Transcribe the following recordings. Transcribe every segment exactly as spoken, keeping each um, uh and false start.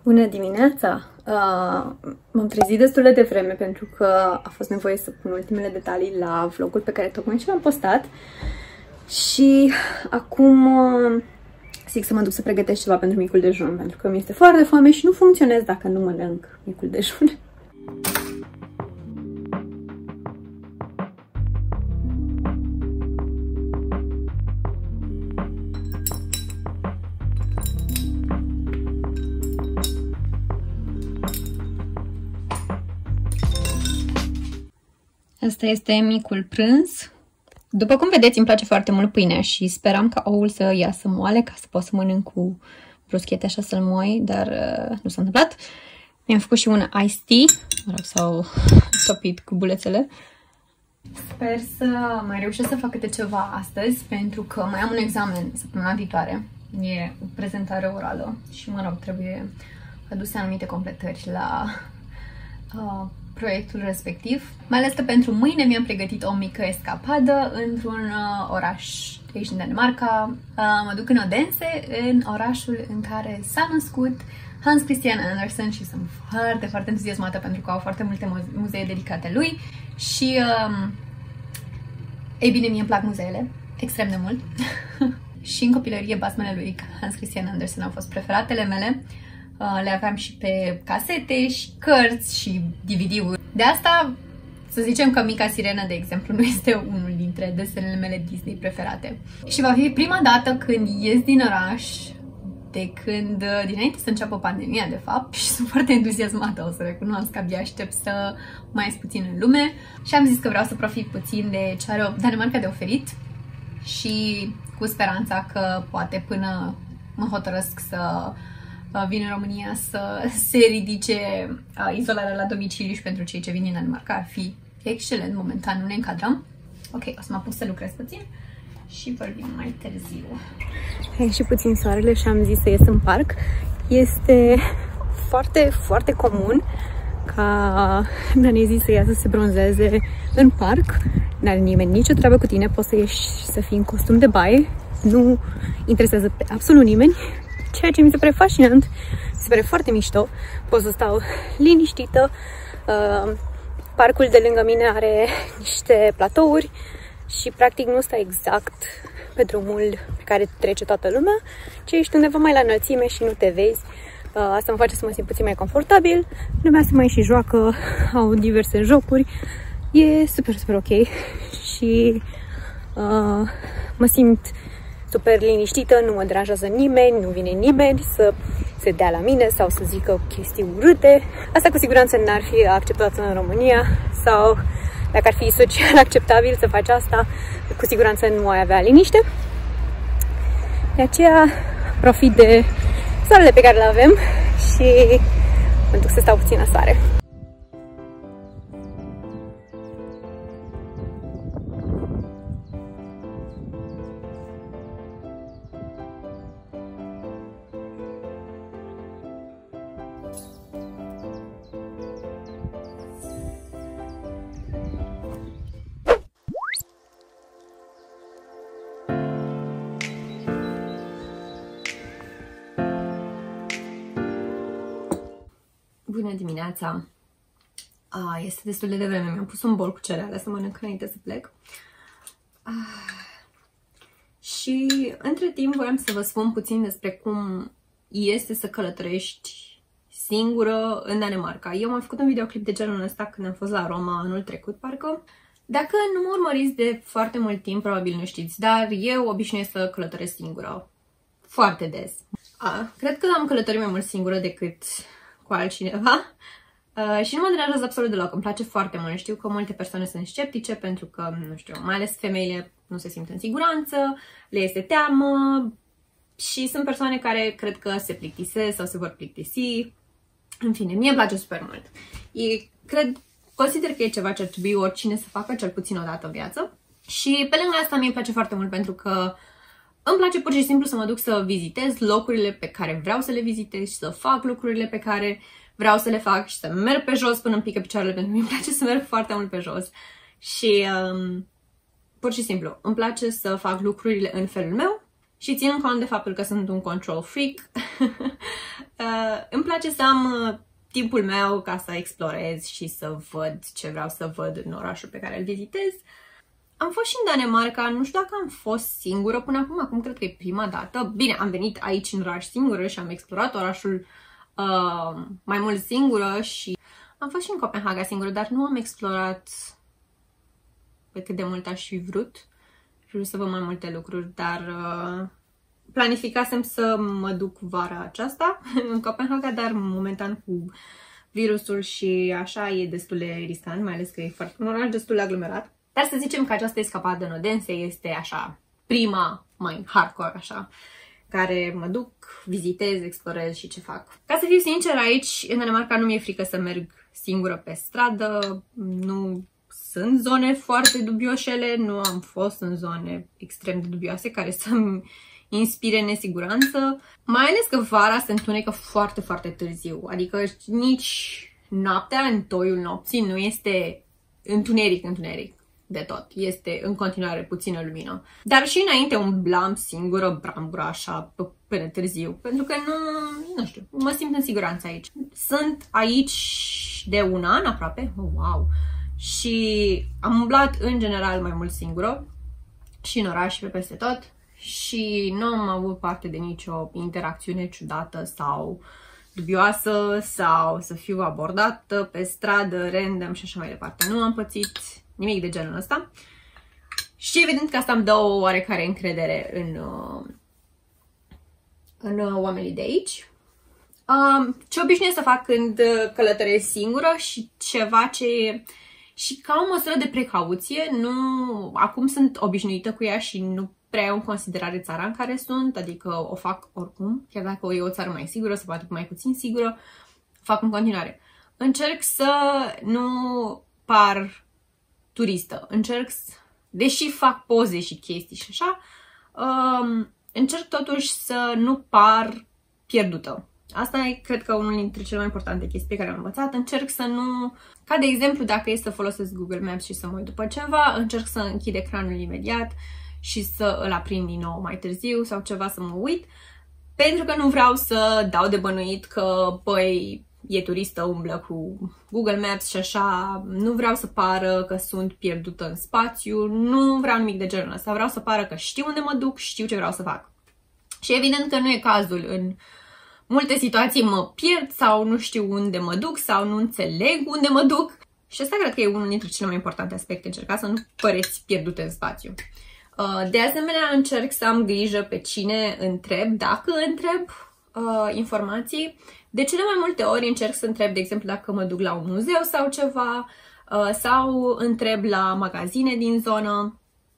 Bună dimineața! Uh, M-am trezit destul de devreme pentru că a fost nevoie să pun ultimele detalii la vlogul pe care tocmai ce l-am postat. Și acum uh, zic să mă duc să pregătesc ceva pentru micul dejun, pentru că mi este foarte foame și nu funcționez dacă nu mănânc micul dejun. Asta este micul prânz. După cum vedeți, îmi place foarte mult pâinea și speram ca oul să iasă moale ca să pot să mănânc cu bruschete așa să-l moi, dar uh, nu s-a întâmplat. Mi-am făcut și un iced tea, mă rog, sau topit cu bulețele. Sper să mai reușesc să fac câte ceva astăzi, pentru că mai am un examen săptămâna viitoare. E o prezentare orală și, mă rog, trebuie aduse anumite completări la uh, proiectul respectiv. Mai ales că pentru mâine mi-am pregătit o mică escapadă într-un uh, oraș aici în Danemarca. Uh, mă duc în Odense, în orașul în care s-a născut Hans Christian Andersen și sunt foarte, foarte entuziasmată pentru că au foarte multe muzee dedicate lui și uh, ei bine, mie îmi plac muzeele extrem de mult. Și în copilărie basmele lui Hans Christian Andersen au fost preferatele mele. Le aveam și pe casete și cărți și D V D-uri. De asta, să zicem că Mica Sirenă, de exemplu, nu este unul dintre desenele mele Disney preferate. Și va fi prima dată când ies din oraș, de când, dinainte să înceapă pandemia, de fapt, și sunt foarte entuziasmată, o să recunosc, abia aștept să mai ies puțin în lume. Și am zis că vreau să profit puțin de ce are Danemarca de oferit și cu speranța că poate până mă hotărăsc să vin în România să se ridice uh, izolarea la domiciliu și pentru cei ce vin din Danemarca ar fi excelent. Momentan nu ne încadrăm. Ok, o să mă pus să lucrez puțin și vorbim mai târziu. A ieșit puțin soarele și am zis să ies în parc. Este foarte, foarte comun ca danezii să iasă să se bronzeze în parc. N-are nimeni nicio treabă cu tine, poți să ieși să fii în costum de baie. Nu interesează pe absolut nimeni. Ceea ce mi se pare fascinant, mi se pare foarte mișto, pot să stau liniștită. Uh, parcul de lângă mine are niște platouri și practic nu stai exact pe drumul pe care trece toată lumea, ci ești undeva mai la înălțime și nu te vezi. Uh, asta mă face să mă simt puțin mai confortabil. Lumea se mai și joacă, au diverse jocuri. E super, super ok și uh, mă simt super liniștită, nu mă deranjează nimeni, nu vine nimeni să se dea la mine sau să zică chestii urâte. Asta cu siguranță n-ar fi acceptat în România sau dacă ar fi social acceptabil să faci asta, cu siguranță nu ai avea liniște. De aceea profit de soarele pe care le avem și mă duc să stau puțin la soare. Bună dimineața! A, este destul de devreme, mi-am pus un bol cu cereale să mănânc înainte să plec. A, și între timp voiam să vă spun puțin despre cum este să călătorești singură în Danemarca. Eu am făcut un videoclip de genul ăsta când am fost la Roma anul trecut, parcă. Dacă nu mă urmăriți de foarte mult timp, probabil nu știți, dar eu obișnuiesc să călătoresc singură foarte des. A, cred că am călătorit mai mult singură decât cu altcineva uh, și nu mă deranjează absolut deloc, îmi place foarte mult. Știu că multe persoane sunt sceptice pentru că, nu știu, mai ales femeile nu se simt în siguranță, le este teamă și sunt persoane care cred că se plictisesc sau se vor plictisi. În fine, mie îmi place super mult. E, cred, consider că e ceva ce ar trebui oricine să facă, cel puțin o dată în viață. Și pe lângă asta mie îmi place foarte mult pentru că îmi place pur și simplu să mă duc să vizitez locurile pe care vreau să le vizitez și să fac lucrurile pe care vreau să le fac și să merg pe jos până îmi pică picioarele, pentru că îmi place să merg foarte mult pe jos. Și um, pur și simplu, îmi place să fac lucrurile în felul meu și ținând cont de faptul că sunt un control freak, uh, îmi place să am uh, timpul meu ca să explorez și să văd ce vreau să văd în orașul pe care îl vizitez. Am fost și în Danemarca, nu știu dacă am fost singură până acum, acum cred că e prima dată. Bine, am venit aici în oraș singură și am explorat orașul uh, mai mult singură și am fost și în Copenhaga singură, dar nu am explorat pe cât de mult aș fi vrut. Vreau să văd mai multe lucruri, dar uh, planificasem să mă duc vara aceasta în Copenhaga, dar momentan cu virusul și așa e destul de riscant, mai ales că e foarte un oraș destul de aglomerat. Dar să zicem că această escapadă în Odense este așa, prima, mai hardcore, așa, care mă duc, vizitez, explorez și ce fac. Ca să fiu sincer, aici, în Danemarca, nu mi-e frică să merg singură pe stradă, nu sunt zone foarte dubioșele, nu am fost în zone extrem de dubioase care să-mi inspire nesiguranță. Mai ales că vara se întunecă foarte, foarte târziu, adică nici noaptea, în toiul nopții, nu este întuneric, întuneric de tot. Este în continuare puțină lumină. Dar și înainte umblam singură, brambura, așa, până târziu. Pentru că nu, nu știu, mă simt în siguranță aici. Sunt aici de un an aproape. Oh, wow! Și am umblat în general mai mult singură. Și în oraș și pe peste tot. Și nu am avut parte de nicio interacțiune ciudată sau dubioasă sau să fiu abordată pe stradă, random și așa mai departe. Nu am pățit nimic de genul ăsta. Și evident că asta îmi dă o oarecare încredere în, în oamenii de aici. Ce obișnuiesc să fac când călătoresc singură și ceva ce... Și ca o măsură de precauție, nu... acum sunt obișnuită cu ea și nu prea iau în considerare țara în care sunt, adică o fac oricum, chiar dacă e o țară mai sigură sau poate mai puțin sigură, fac în continuare. Încerc să nu par turistă, încerc, deși fac poze și chestii și așa, um, încerc totuși să nu par pierdută. Asta e, cred că, unul dintre cele mai importante chestii pe care am învățat. Încerc să nu... Ca de exemplu, dacă e să folosesc Google Maps și să mă uit după ceva, încerc să închid ecranul imediat și să îl aprind din nou mai târziu sau ceva să mă uit, pentru că nu vreau să dau de bănuit că, băi, e turistă, umblă cu Google Maps și așa, nu vreau să pară că sunt pierdută în spațiu, nu vreau nimic de genul ăsta, vreau să pară că știu unde mă duc, știu ce vreau să fac. Și evident că nu e cazul. În multe situații mă pierd sau nu știu unde mă duc sau nu înțeleg unde mă duc. Și asta cred că e unul dintre cele mai importante aspecte, încerca să nu păreți pierdute în spațiu. De asemenea, încerc să am grijă pe cine întreb, dacă întreb uh, informații. De cele mai multe ori încerc să întreb, de exemplu, dacă mă duc la un muzeu sau ceva, uh, sau întreb la magazine din zonă,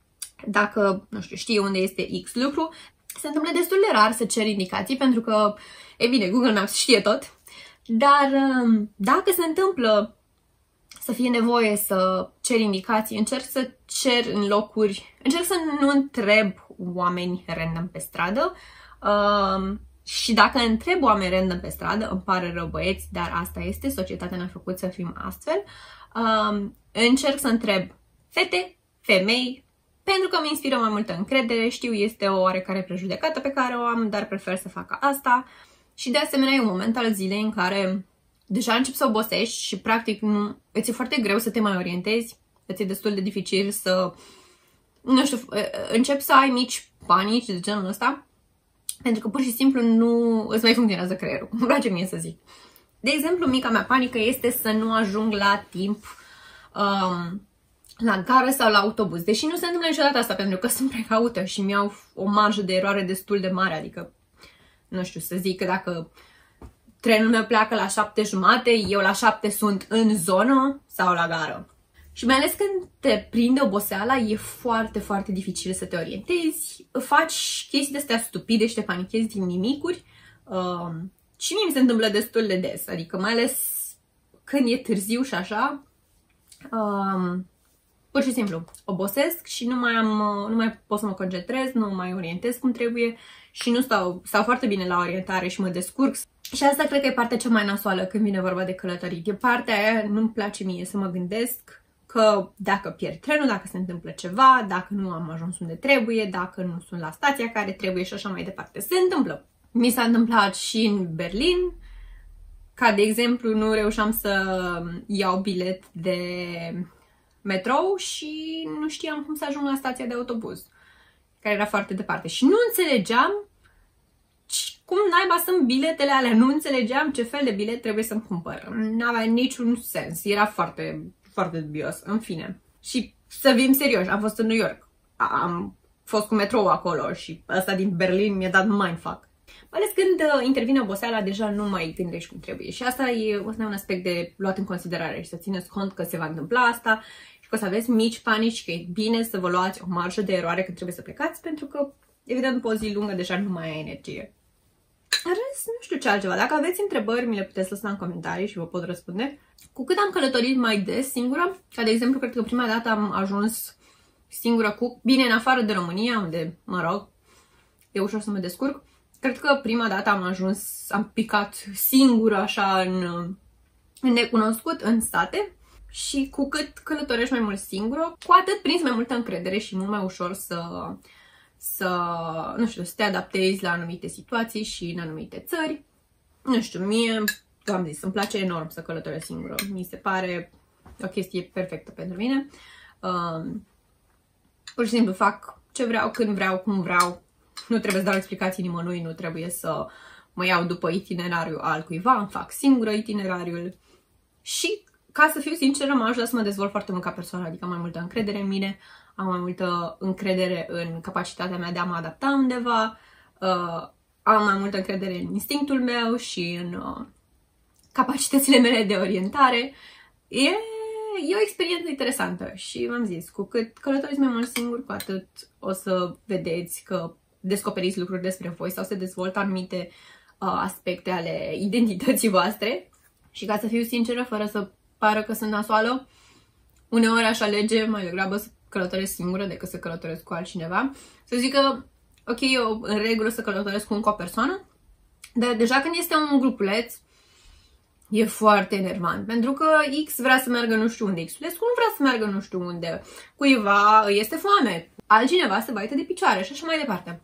dacă, nu știu, știu unde este X lucru. Se întâmplă destul de rar să cer indicații, pentru că, e bine, Google Maps știe tot, dar uh, dacă se întâmplă să fie nevoie să cer indicații, încerc să cer în locuri, încerc să nu întreb oameni random pe stradă uh, și dacă întreb oameni random pe stradă, îmi pare rău, băieți, dar asta este, societatea ne-a făcut să fim astfel, uh, încerc să întreb fete, femei, pentru că mi inspiră mai multă încredere, știu, este o oarecare prejudecată pe care o am, dar prefer să fac asta și de asemenea e un moment al zilei în care deja începi să obosești și practic nu, îți e foarte greu să te mai orientezi, îți e destul de dificil să, nu știu, începi să ai mici panici de genul ăsta, pentru că pur și simplu nu îți mai funcționează creierul, îmi place mie să zic. De exemplu, mica mea panică este să nu ajung la timp um, la gară sau la autobuz, deși nu se întâmplă niciodată asta, pentru că sunt precaută și mi-au o marjă de eroare destul de mare, adică, nu știu, să zic că dacă trenul meu pleacă la șapte jumate, eu la șapte sunt în zonă sau la gară. Și mai ales când te prinde oboseala, e foarte, foarte dificil să te orientezi. Faci chestii de-astea stupide și te panichezi din nimicuri. Um, și mie mi se întâmplă destul de des, adică mai ales când e târziu și așa. Um, pur și simplu, obosesc și nu mai, am, nu mai pot să mă concentrez, nu mai orientez cum trebuie și nu stau, stau foarte bine la orientare și mă descurc. Și asta cred că e partea cea mai nasoală când vine vorba de călătorit. E partea aia, nu-mi place mie să mă gândesc că dacă pierd trenul, dacă se întâmplă ceva, dacă nu am ajuns unde trebuie, dacă nu sunt la stația care trebuie și așa mai departe. Se întâmplă. Mi s-a întâmplat și în Berlin, Ca de exemplu, nu reușeam să iau bilet de metrou și nu știam cum să ajung la stația de autobuz, care era foarte departe. Și nu înțelegeam cum naiba sunt biletele alea, nu înțelegeam ce fel de bilet trebuie să-mi cumpăr. N-avea niciun sens, era foarte, foarte dubios, în fine. Și să fim serioși, am fost în New York, am fost cu metrou acolo și ăsta din Berlin mi-a dat mindfuck. Mai ales când uh, intervine oboseala, deja nu mai gândești cum trebuie. Și asta e, o să ne un aspect de luat în considerare și să țineți cont că se va întâmpla asta și că o să aveți mici panici, că e bine să vă luați o marjă de eroare când trebuie să plecați, pentru că, evident, după o zi lungă deja nu mai ai energie. În rest, nu știu ce altceva. Dacă aveți întrebări, mi le puteți lăsa în comentarii și vă pot răspunde. Cu cât am călătorit mai des singură, ca de exemplu, cred că prima dată am ajuns singură cu, bine, în afară de România, unde, mă rog, e ușor să mă descurc. Cred că prima dată am ajuns, am picat singură așa în, în necunoscut, în state. Și cu cât călătorești mai mult singură, cu atât prinzi mai multă încredere și mult mai ușor să, să, nu știu, să te adaptezi la anumite situații și în anumite țări. Nu știu, mie, v-am zis, îmi place enorm să călătoresc singură. Mi se pare o chestie perfectă pentru mine. Um, pur și simplu fac ce vreau, când vreau, cum vreau. Nu trebuie să dau explicații nimănui, nu trebuie să mă iau după itinerariul altcuiva, îmi fac singură itinerariul. Și, ca să fiu sinceră, m-a ajutat să mă dezvolt foarte mult ca persoană, adică am mai multă încredere în mine, am mai multă încredere în capacitatea mea de a mă adapta undeva, uh, am mai multă încredere în instinctul meu și în uh, capacitățile mele de orientare. E, e o experiență interesantă și v-am zis, cu cât călătoriți mai mult singur, cu atât o să vedeți că descoperiți lucruri despre voi sau se dezvoltă anumite uh, aspecte ale identității voastre. Și ca să fiu sinceră, fără să pară că sunt nasoală, uneori aș alege mai degrabă să călătoresc singură decât să călătoresc cu altcineva. Să zic că, ok, eu în regulă să călătoresc cu încă o persoană, dar deja când este un grupuleț, e foarte enervant. Pentru că X vrea să meargă nu știu unde, X-ulescu nu vrea să meargă nu știu unde, cuiva este foame, altcineva se baită de picioare și așa mai departe.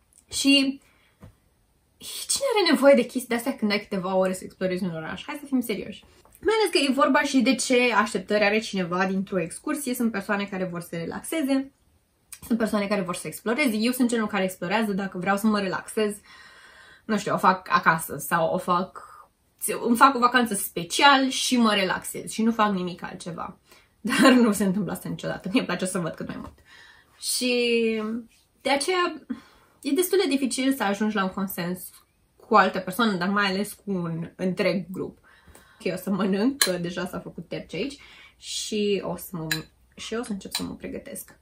Și cine are nevoie de chestii de-astea când ai câteva ore să explorezi un oraș? Hai să fim serioși. Mai ales că e vorba și de ce așteptări are cineva dintr-o excursie. Sunt persoane care vor să se relaxeze, sunt persoane care vor să exploreze. Eu sunt genul care explorează, dacă vreau să mă relaxez, nu știu, o fac acasă sau o fac, îmi fac o vacanță special și mă relaxez și nu fac nimic altceva. Dar nu se întâmplă asta niciodată. Mie îmi place să văd cât mai mult. Și de aceea e destul de dificil să ajungi la un consens cu o altă persoană, dar mai ales cu un întreg grup. Ok, o să mănânc, că deja s-a făcut terci aici și o să, mă, și o să încep să mă pregătesc.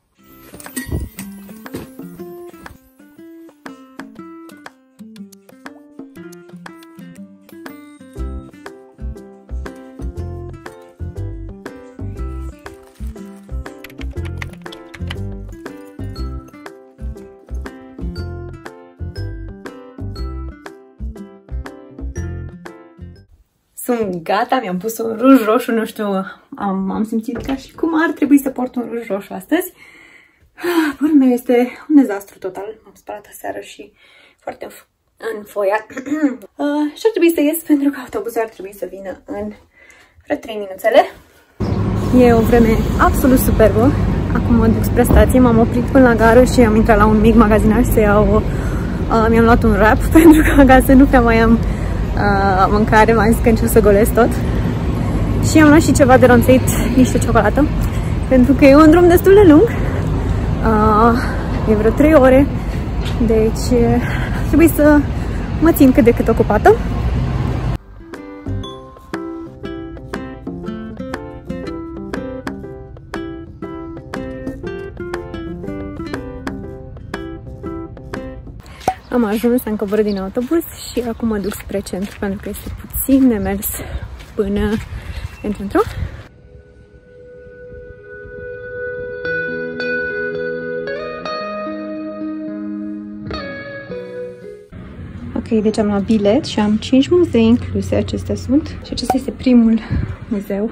Sunt gata, mi-am pus un ruj roșu, nu știu, am, am simțit ca și cum ar trebui să port un ruj roșu astăzi. Părul meu este un dezastru total, m-am spălat aseară și foarte înfoiat. uh, și ar trebui să ies pentru că autobuzul ar trebui să vină în vreo trei minuțele. E o vreme absolut superbă. Acum mă duc spre stație, m-am oprit până la gară și am intrat la un mic magazinaj să iau, uh, mi-am luat un wrap pentru că acasă nu prea mai am Uh, mâncare, m-am zis că încerc să golesc tot. Și am luat și ceva de ronțăit, niște ciocolată, pentru că e un drum destul de lung. Uh, e vreo trei ore, deci trebuie să mă țin cât de cât ocupată. Am ajuns, am coborât din autobuz și acum mă duc spre centru pentru că este puțin de mers până în centru. Ok, deci am luat bilet și am cinci muzee incluse, acestea sunt. Și acesta este primul muzeu.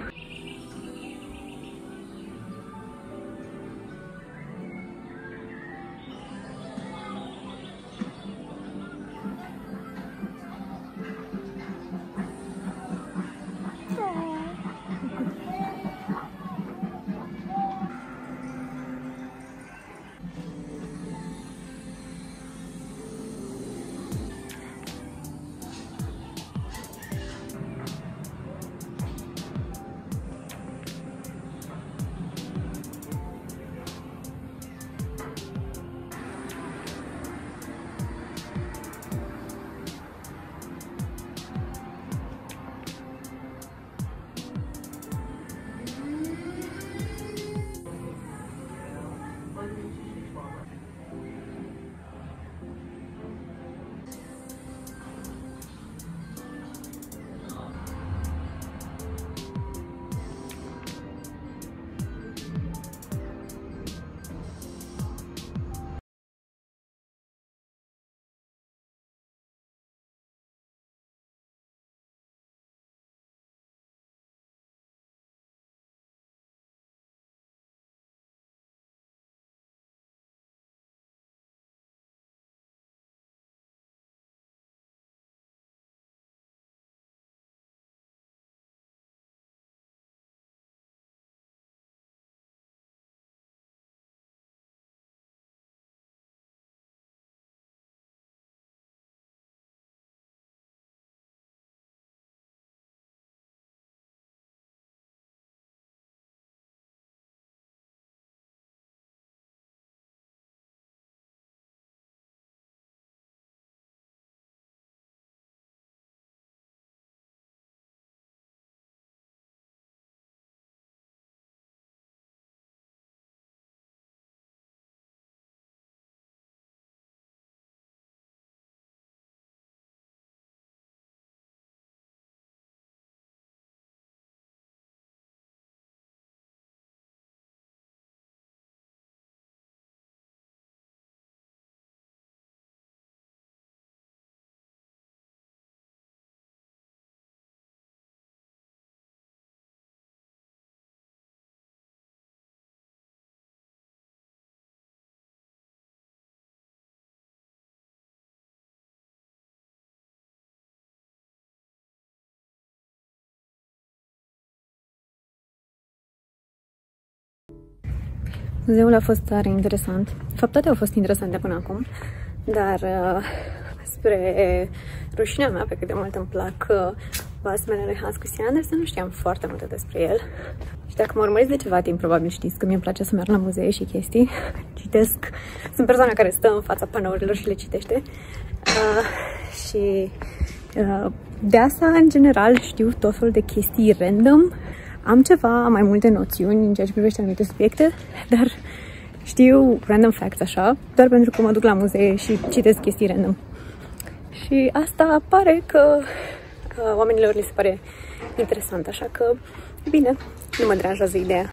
Muzeul a fost tare interesant. De fapt, toate au fost interesante până acum, dar uh, spre rușinea mea, pe cât de mult îmi plac uh, basmele lui Hans Christian Andersen, nu știam foarte multe despre el. Și dacă mă urmăriți de ceva timp, probabil știți că mi-e place să merg la muzee și chestii. Citesc. Sunt persoana care stă în fața panourilor și le citește. Uh, și uh, de asta, în general, știu tot felul de chestii random. Am ceva mai multe noțiuni în ceea ce privește anumite subiecte, dar știu random facts așa, doar pentru că mă duc la muzee și citesc chestii random. Și asta pare că, că oamenilor li se pare interesant, așa că, bine, nu mă deranjează ideea.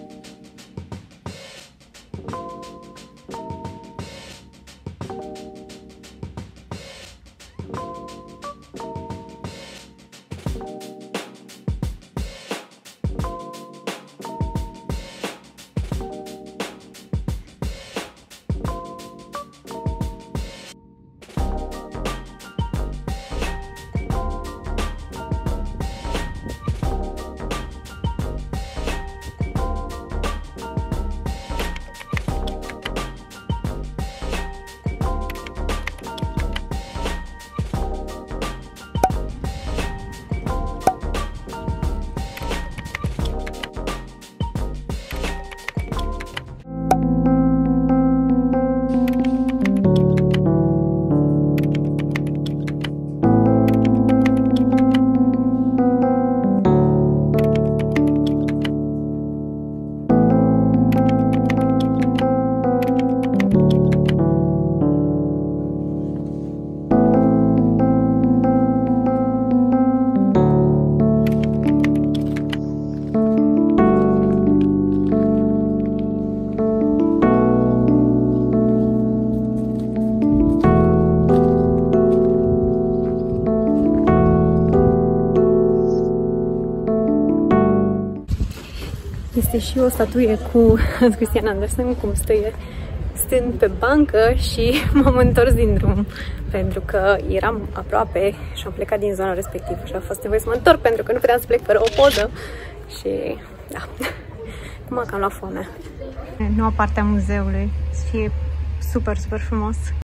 Este și o statuie cu Hans Christian Andersen, cum stă stând pe bancă, și m-am întors din drum pentru că eram aproape și am plecat din zona respectivă și a fost nevoie să mă întorc pentru că nu puteam să plec fără o poză și da, acum că am luat foame. Noua parte a muzeului să fie super, super frumos.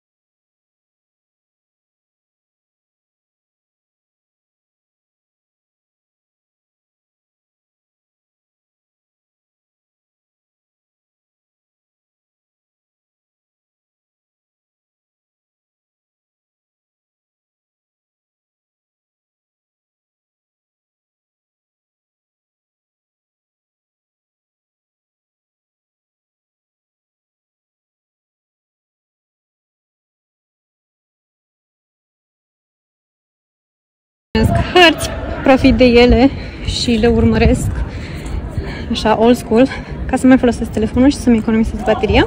Hărți, profit de ele și le urmăresc așa old school ca să mai folosesc telefonul și să-mi economisesc bateria.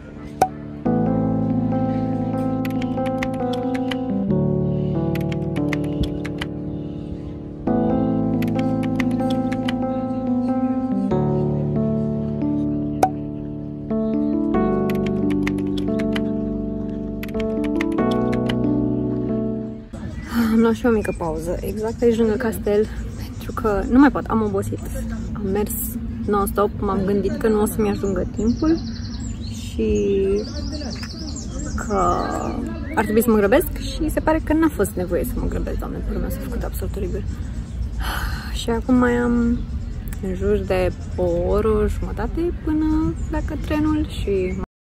Am luat și o mică pauză exact aici lângă castel, pentru că nu mai pot, am obosit. Am mers non-stop, m-am gândit că nu o să-mi ajungă timpul și că ar trebui să mă grăbesc și se pare că n-a fost nevoie să mă grăbesc, doamne, părul meu s-a făcut absolut oribil. Și acum mai am în jur de o oră jumătate până pleacă trenul și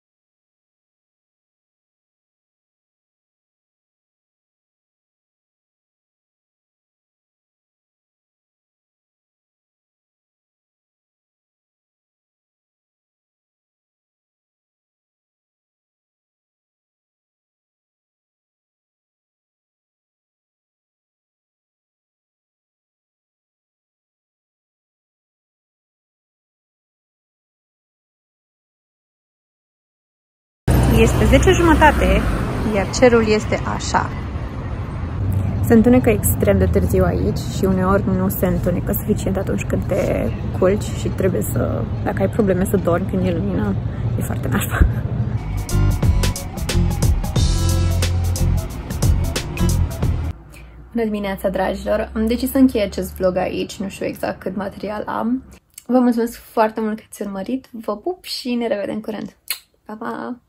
este zece jumătate, iar cerul este așa. Se întunecă extrem de târziu aici și uneori nu se întunecă suficient atunci când te culci și trebuie să, dacă ai probleme să dormi când e lumină, e foarte nașpa. Bună dimineața, dragilor! Am decis să închei acest vlog aici, nu știu exact cât material am. Vă mulțumesc foarte mult că ați urmărit, vă pup și ne revedem curând. Pa, pa!